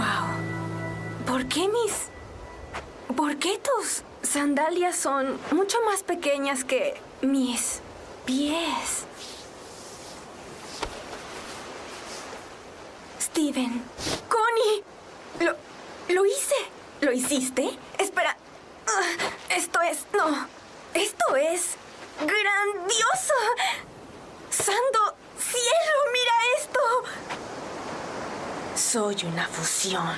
Wow. ¿Por qué tus sandalias son mucho más pequeñas que mis pies? Steven. Connie. Lo hice. ¿Lo hiciste? Espera. Esto es grandioso. ¡Santo cielo! ¡Mira esto! Soy una fusión.